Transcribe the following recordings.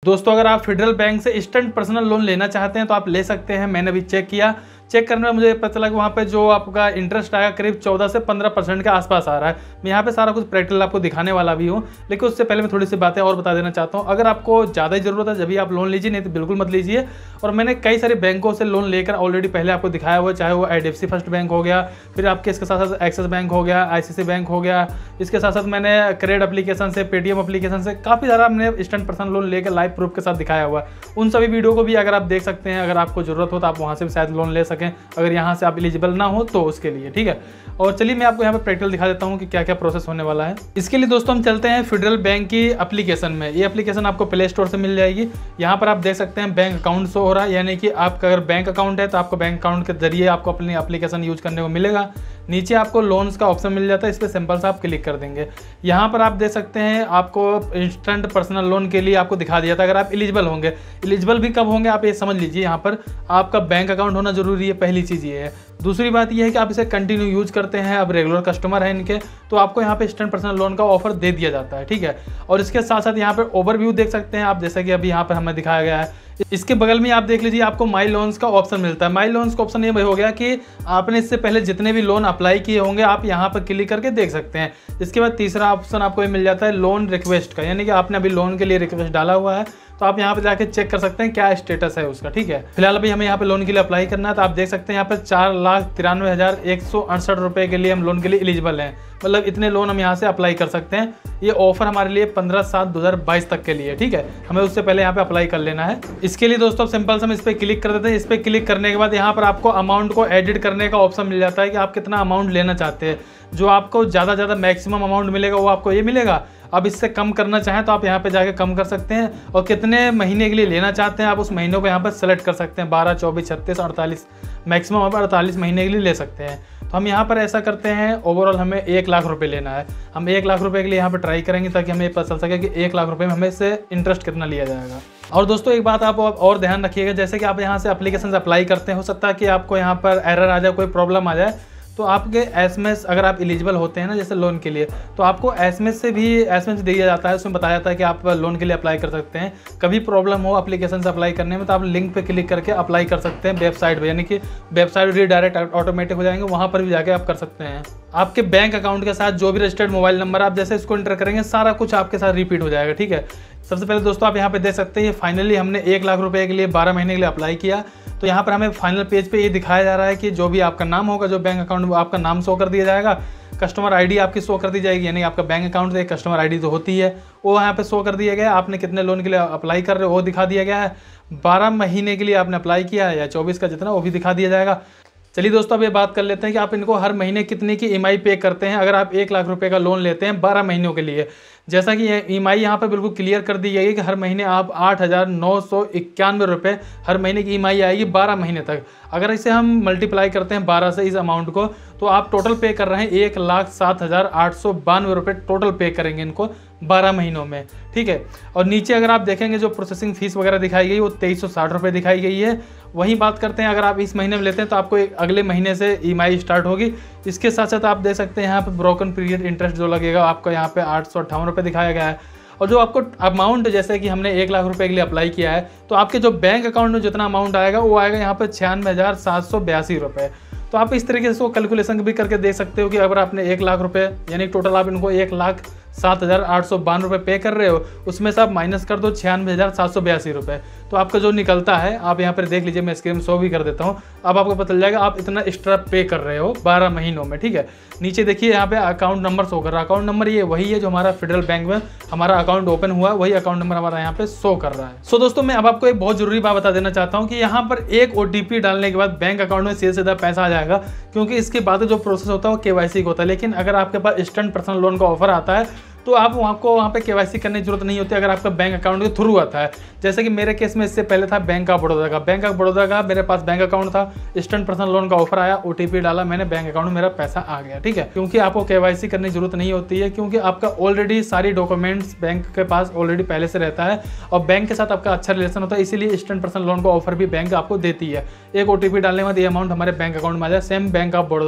दोस्तों अगर आप फेडरल बैंक से इंस्टेंट पर्सनल लोन लेना चाहते हैं तो आप ले सकते हैं। मैंने अभी चेक किया, चेक करने में मुझे पता लगा वहाँ पे जो आपका इंटरेस्ट आएगा करीब 14 से 15% के आसपास आ रहा है। मैं यहाँ पे सारा कुछ प्रैक्टिकल आपको दिखाने वाला भी हूँ, लेकिन उससे पहले मैं थोड़ी सी बातें और बता देना चाहता हूँ। अगर आपको ज़्यादा ही ज़रूरत है जब भी आप लोन लीजिए, नहीं तो बिल्कुल मत लीजिए। और मैंने कई सारे बैंकों से लोन लेकर ऑलरेडी पहले आपको दिखाया हुआ, चाहे वो IDFC फर्स्ट बैंक हो गया, फिर आपके इसके साथ साथ एक्सिस बैंक हो गया, ICICI बैंक हो गया, इसके साथ साथ मैंने क्रेडिट एप्लीकेशन से, पेटीएम एप्लीकेशन से काफ़ी सारा मैंने इंस्टेंट पर्सनल लोन लेकर लाइव प्रूफ के साथ दिखाया हुआ है। उन सभी वीडियो को भी अगर आप देख सकते हैं, अगर आपको ज़रूरत हो तो आप वहाँ से भी शायद लोन ले सकें, अगर यहाँ से आप एलिजिबल ना हो तो उसके लिए, ठीक है। और चलिए मैं आपको यहाँ पे प्रैक्टिकल दिखा देता हूँ कि क्या क्या प्रोसेस होने वाला है। इसके लिए दोस्तों हम चलते हैं फेडरल बैंक की एप्लीकेशन में। ये एप्लीकेशन आपको प्ले स्टोर से मिल जाएगी। यहाँ पर आप देख सकते हैं बैंक अकाउंट शो हो रहा है, यानी कि आपका अगर बैंक अकाउंट है तो आपको बैंक अकाउंट के जरिए आपको अपनी एप्लीकेशन यूज करने को मिलेगा। नीचे आपको लोन्स का ऑप्शन मिल जाता है, इस पर सिंपल से आप क्लिक कर देंगे। यहाँ पर आप देख सकते हैं आपको इंस्टेंट पर्सनल लोन के लिए आपको दिखा दिया था अगर आप एलिजिबल होंगे। एलिजिबल भी कब होंगे आप ये समझ लीजिए, यहाँ पर आपका बैंक अकाउंट होना जरूरी है, पहली चीज़ ये है। दूसरी बात यह है कि आप इसे कंटिन्यू यूज करते हैं, अब रेगुलर कस्टमर है इनके, तो आपको यहाँ पे इंस्टेंट पर्सनल लोन का ऑफर दे दिया जाता है, ठीक है। और इसके साथ साथ यहाँ पर ओवरव्यू देख सकते हैं आप, जैसा कि अभी यहाँ पर हमें दिखाया गया है। इसके बगल में आप देख लीजिए आपको माई लोन्स का ऑप्शन मिलता है। माई लोन्स का ऑप्शन ये हो गया कि आपने इससे पहले जितने भी लोन अप्लाई किए होंगे आप यहाँ पर क्लिक करके देख सकते हैं। इसके बाद तीसरा ऑप्शन आपको ये मिल जाता है लोन रिक्वेस्ट का, यानी कि आपने अभी लोन के लिए रिक्वेस्ट डाला हुआ है तो आप यहाँ पे जाके चेक कर सकते हैं क्या स्टेटस है उसका, ठीक है। फिलहाल अभी हमें यहाँ पे लोन के लिए अप्लाई करना है, तो आप देख सकते हैं यहाँ पर 4,93,168 रुपये के लिए हम लोन के लिए एलिजिबल हैं। मतलब इतने लोन हम यहाँ से अप्लाई कर सकते हैं। ये ऑफर हमारे लिए 15/7/2022 तक के लिए, ठीक है। हमें उससे पहले यहाँ पे अप्लाई कर लेना है। इसके लिए दोस्तों सिंपल से हम इस पर क्लिक कर देते हैं। इस पर क्लिक करने के बाद यहाँ पर आपको अमाउंट को एडिट करने का ऑप्शन मिल जाता है कि आप कितना अमाउंट लेना चाहते हैं। जो आपको ज़्यादा मैक्सिमम अमाउंट मिलेगा वो आपको ये मिलेगा। अब इससे कम करना चाहें तो आप यहाँ पे जाके कम कर सकते हैं, और कितने महीने के लिए लेना चाहते हैं आप उस महीनों को यहाँ पर सेलेक्ट कर सकते हैं। 12, 24, 36, 48, मैक्सिमम आप 48 महीने के लिए ले सकते हैं। तो हम यहाँ पर ऐसा करते हैं, ओवरऑल हमें 1 लाख रुपए लेना है। हम 1 लाख रुपए के लिए यहाँ पर ट्राई करेंगे ताकि हमें पता चल सके कि 1 लाख रुपए में हमें इससे इंटरेस्ट कितना लिया जाएगा। और दोस्तों एक बात आप और ध्यान रखिएगा, जैसे कि आप यहाँ से एप्लीकेशन अप्लाई करते हैं, हो सकता है कि आपको यहाँ पर एरर आ जाए, कोई प्रॉब्लम आ जाए, तो आपके SMS अगर आप एलिजिबल होते हैं ना जैसे लोन के लिए, तो आपको SMS से भी SMS दिया जाता है। उसमें बताया जाता है कि आप लोन के लिए अप्लाई कर सकते हैं। कभी प्रॉब्लम हो एप्लीकेशन से अप्लाई करने में तो आप लिंक पे क्लिक करके अप्लाई कर सकते हैं वेबसाइट पे, यानी कि वेबसाइट रीडायरेक्ट ऑटोमेटिक हो जाएंगे, वहाँ पर भी जाके आप कर सकते हैं। आपके बैंक अकाउंट के साथ जो भी रजिस्टर्ड मोबाइल नंबर आप जैसे इसको एंटर करेंगे सारा कुछ आपके साथ रिपीट हो जाएगा, ठीक है। सबसे पहले दोस्तों आप यहाँ पे देख सकते हैं फाइनली हमने 1 लाख रुपए के लिए 12 महीने के लिए अप्लाई किया। तो यहाँ पर हमें फाइनल पेज पे ये दिखाया जा रहा है कि जो भी आपका नाम होगा, जो बैंक अकाउंट में आपका नाम शो कर दिया जाएगा, कस्टमर ID आपकी शो कर दी जाएगी, यानी आपका बैंक अकाउंट से कस्टमर ID तो होती है, वो यहाँ पे शो कर दिया गया है। आपने कितने लोन के लिए अप्लाई कर रहे हो वो दिखा दिया गया है। 12 महीने के लिए आपने अप्लाई किया है या 24 का जितना, वो भी दिखा दिया जाएगा। चलिए दोस्तों अब ये बात कर लेते हैं कि आप इनको हर महीने कितने की EMI पे करते हैं अगर आप 1 लाख रुपए का लोन लेते हैं 12 महीनों के लिए। जैसा कि EMI यहाँ पर बिल्कुल क्लियर कर दी गई है कि हर महीने आप 8,991 रुपये हर महीने की EMI आएगी 12 महीने तक। अगर इसे हम मल्टीप्लाई करते हैं 12 से इस अमाउंट को, तो आप टोटल पे कर रहे हैं 1,07,892 रुपये टोटल पे करेंगे इनको 12 महीनों में, ठीक है। और नीचे अगर आप देखेंगे जो प्रोसेसिंग फीस वगैरह दिखाई गई वो 2360 रुपये दिखाई गई है। वहीं बात करते हैं अगर आप इस महीने में लेते हैं तो आपको अगले महीने से EMI स्टार्ट होगी। इसके साथ साथ आप देख सकते हैं यहाँ पे ब्रोकन पीरियड इंटरेस्ट जो लगेगा आपको यहाँ पे 858 रुपये दिखाया गया है। और जो आपको अमाउंट जैसे कि हमने 1 लाख रुपए के लिए अप्लाई किया है, तो आपके जो बैंक अकाउंट में जितना अमाउंट आएगा वो आएगा यहाँ पर 96,782 रुपये। तो आप इस तरीके से वो कैलकुलेशन भी करके देख सकते हो कि अगर आपने 1 लाख रुपए यानी टोटल आप इनको 1,07,892 रुपये पे कर रहे हो, उसमें से आप माइनस कर दो 96,782 रुपये, तो आपका जो निकलता है आप यहाँ पर देख लीजिए, मैं स्क्रीन शो भी कर देता हूँ। अब आपको पता चल जाएगा आप इतना एक्स्ट्रा पे कर रहे हो 12 महीनों में, ठीक है। नीचे देखिए यहाँ पे अकाउंट नंबर शो कर रहा है। अकाउंट नंबर ये वही है जो हमारा फेडरल बैंक में हमारा अकाउंट ओपन हुआ, वही अकाउंट नंबर हमारा यहाँ पे शो कर रहा है। सो दोस्तों मैं अब आपको एक बहुत जरूरी बात बता देना चाहता हूँ कि यहाँ पर एक OTP डालने के बाद बैंक अकाउंट में सीधे सीधा पैसा आ जाएगा, क्योंकि इसके बाद जो प्रोसेस होता है वो KYC होता है। लेकिन अगर आपके पास इंस्टेंट पर्सनल लोन का ऑफर आता है तो आप आपको वहाँ पे KYC करने की जरूरत नहीं होती अगर आपका बैंक अकाउंट के थ्रू आता है। जैसे कि मेरे केस में इससे पहले था बैंक ऑफ बड़ौदा का। बैंक ऑफ बड़ौदा का मेरे पास बैंक अकाउंट था, इंस्टेंट पर्सनल लोन का ऑफर आया, OTP डाला मैंने, बैंक अकाउंट में मेरा पैसा आ गया, ठीक है। क्योंकि आपको KYC करने की जरूरत नहीं होती है, क्योंकि आपका ऑलरेडी सारी डॉक्यूमेंट्स बैंक के पास ऑलरेडी पहले से रहता है और बैंक के साथ आपका अच्छा रिलेशन होता है, इसीलिए इंस्टेंट पर्सनल लोन का ऑफर भी बैंक आपको देती है। एक OTP डालने के बाद ये अमाउंट हमारे बैंक अकाउंट में आ जाए, सेम बैंक ऑफ बड़ौदा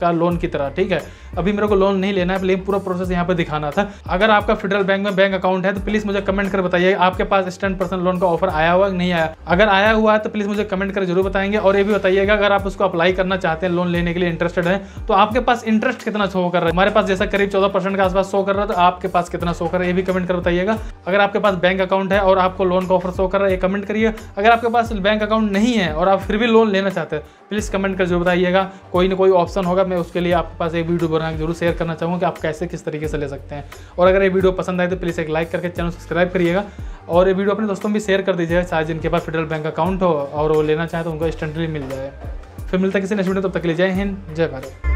का लोन की तरह, ठीक है। अभी मेरे को लोन नहीं लेना है, लेकिन पूरा प्रोसेस यहाँ पे दिखाना था। अगर आपका फेडरल बैंक में बैंक अकाउंट है तो प्लीज़ मुझे कमेंट कर बताइए आपके पास इंस्टेंट पर्सनल लोन का ऑफर आया हुआ कि नहीं आया। अगर आया हुआ है तो प्लीज़ मुझे कमेंट कर जरूर बताएंगे। और ये भी बताइएगा अगर आप उसको अप्लाई करना चाहते हैं, लोन लेने के लिए इंटरेस्टेड है, तो आपके पास इंटरेस्ट कितना शो कर रहा है। हमारे पास जैसा करीब 14% के आसपास शो कर रहा है, तो आपके पास कितना शो कर रहा है ये भी कमेंट कर बताइएगा। अगर आपके पास बैंक अकाउंट है और आपको लोन का ऑफर शो कर रहा है, ये कमेंट करिए। अगर आपके पास बैंक अकाउंट नहीं है और आप फिर भी लोन लेना चाहते हैं, प्लीज़ कमेंट कर जरूर बताइएगा। कोई ना कोई ऑप्शन होगा, मैं उसके लिए आपके पास एक वीडियो बना के जरूर शेयर करना चाहूँगा कि आप कैसे किस तरीके से ले सकते हैं। और अगर ये वीडियो पसंद आए तो प्लीज़ एक लाइक करके चैनल सब्सक्राइब करिएगा और ये वीडियो अपने दोस्तों में भी शेयर कर दीजिएगा, शायद जिनके पास फेडरल बैंक अकाउंट हो और वो लेना चाहे तो उनको इंस्टेंटली मिल जाए। फिर मिलता है किसी नेक्स्ट वीडियो, तब तक के लिए जय हिंद, जय भारत।